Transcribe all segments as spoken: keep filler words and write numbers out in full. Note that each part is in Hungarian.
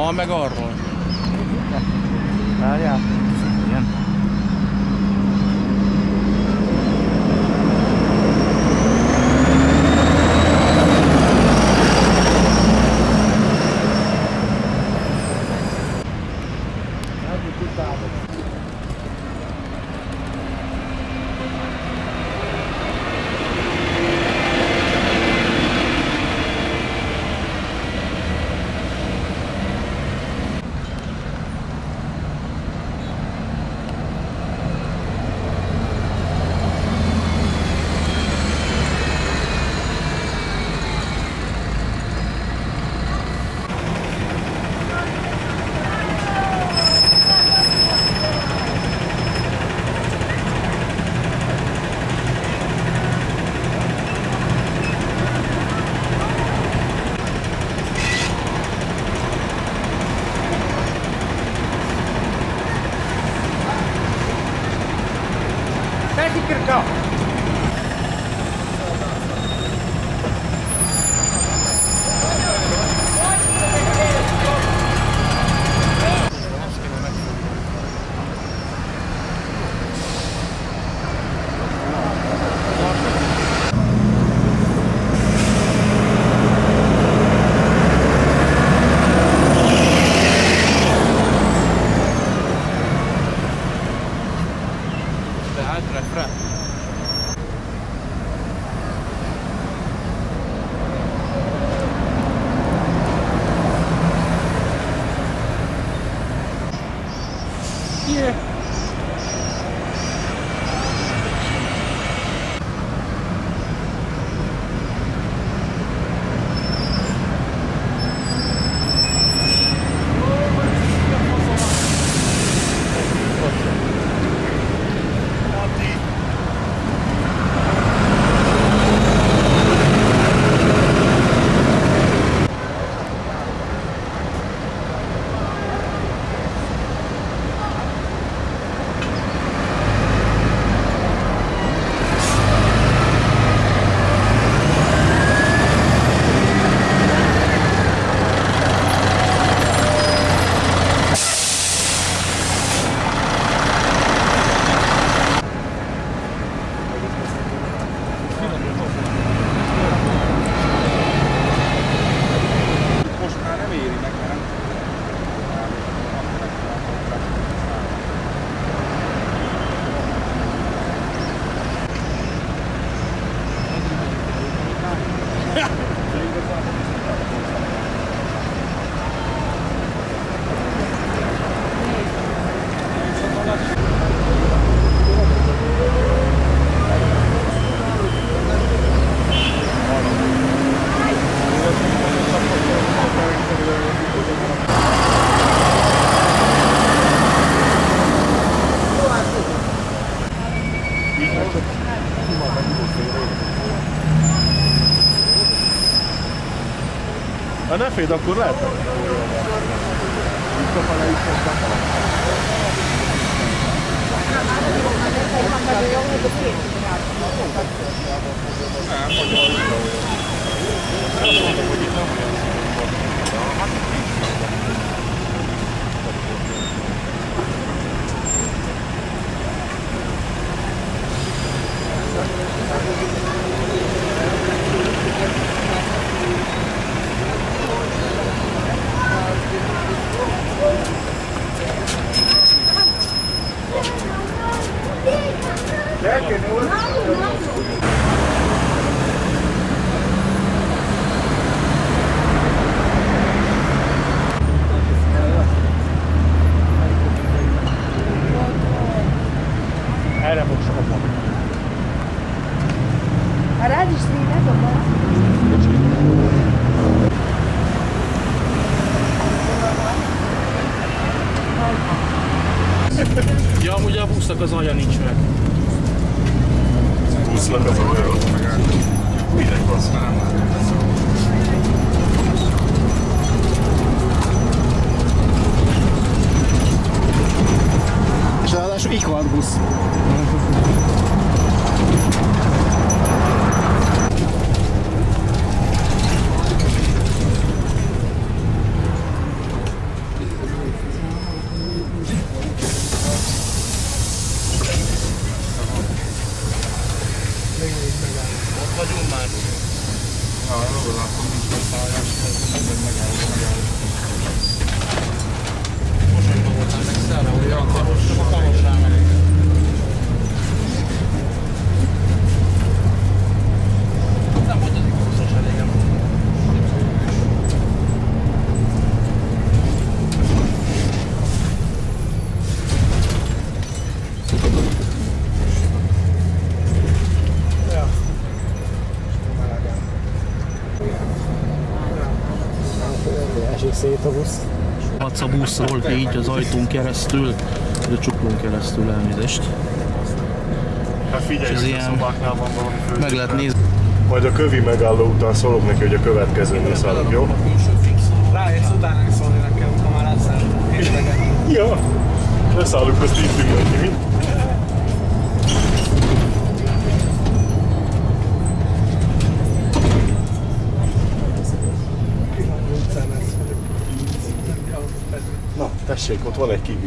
Aha, meg arról. Várjál. Igen. Ha ne féd, akkor lehet. Erre fog sokat. A rád is szélet, a bal. Ja, amúgy a busznak az alja nincs meg. Busznak az alja ott meg. Minek használom? És ráadásul ikvar busz. szét a busz. Adsz a buszról, így az ajtón keresztül, vagy a csuklón keresztül, elnézést. Hát figyelj, hogy a szobáknál van valami fő. Meg lehet nézni. Majd a kövi megálló után szólok neki, hogy a következőnél szállok, jó? Rájössz utána is szólni nekem, ha már elszálltam. Ja, leszállunk, azt így tűnjön ki. Na, tessék, ott van egy kiwi.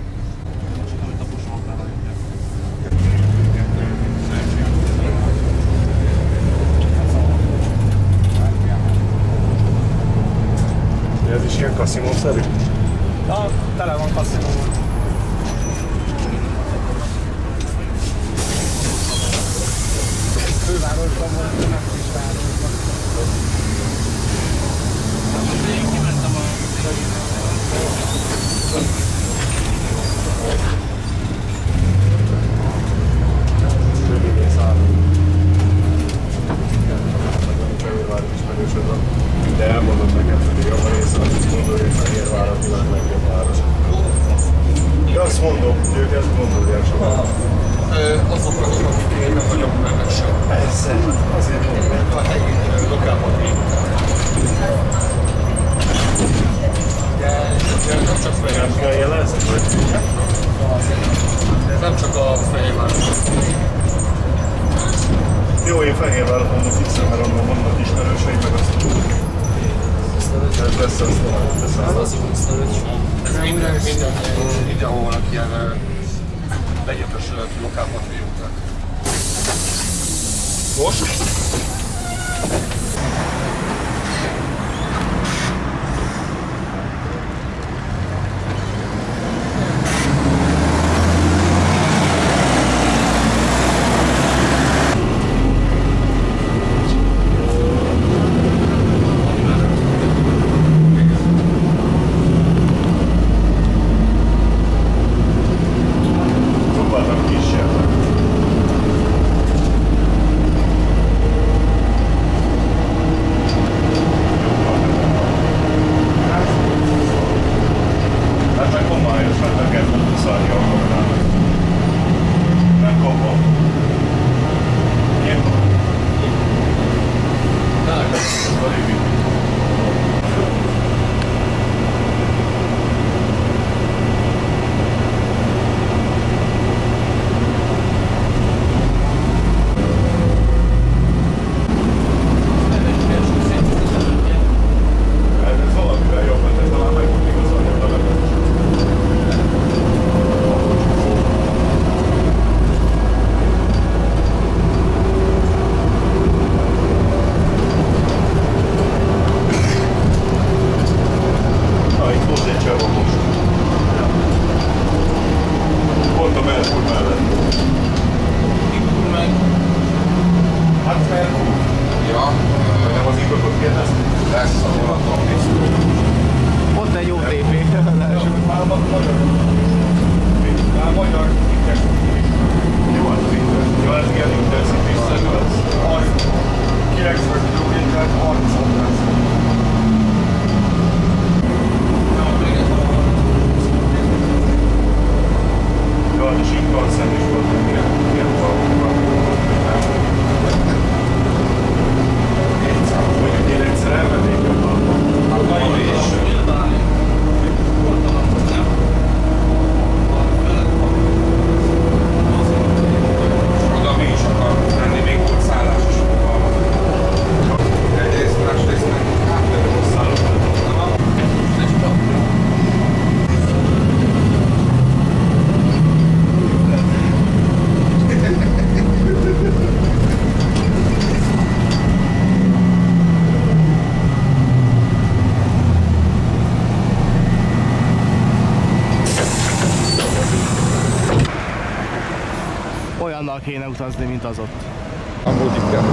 Ez is ilyen kaszinószerű? Na, tele van kaszinóval. Fővárosban volt, de nem is városban. Én kimentem a... Rövidén szállunk. Fehérvár ismerősöd van. De elmondom neked, hogy a javarész azt gondolja, hogy Fehérvár a világ legjobb város. De azt mondom, hogy ők ezt gondolják sokan. Azokra, akik nem vagyok benne sem. Persze, azért mondom. A helyi lokálban de nem csak Nem Fehérvár. kell jelezni, vagy? Nem csak a Fehérvár. Jó, én Fehérvárat mondom fixen, mert onnan vannak ismerőseim, meg azt ez lesz, azt mondom, Az jó sztorít. Ez minden, minden, mindenhol vannak ilyen legyetes lokálpatrióták. Most? próbáltam kísérni. Hát meg homályos, mert meg kell húszani a koronának. Nem kapom. Ilyen? Ez a régi. Ez valamivel jobb, mert ez talán meg volt igazán a levelet. Na, itt volt egy csávó most. Pont a Merkur mellett. Hát Merkur. Ja, Nem az ipatot kérdeztem? lesz a vonaton biztos. Ott egy o té pé. Már magyar. Már magyar. Jó, hát az inter. Jó, ez ilyen intercity-szerű lesz. kilencven kilométer, harminc perc. Jó, hát a Shinkansen is volt, ilyen, ilyen valóban. Mondjuk én egyszer elmennék jobban. Hát nagyon is. Oda mi is akarunk menni, még volt szállás is. Egyrészt, másrészt meg. Hát, Olyannal kéne utazni, mint az ott. amúgy igen.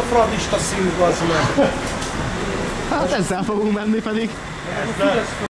fradista színű, az meg. Hát ezzel fogunk menni pedig.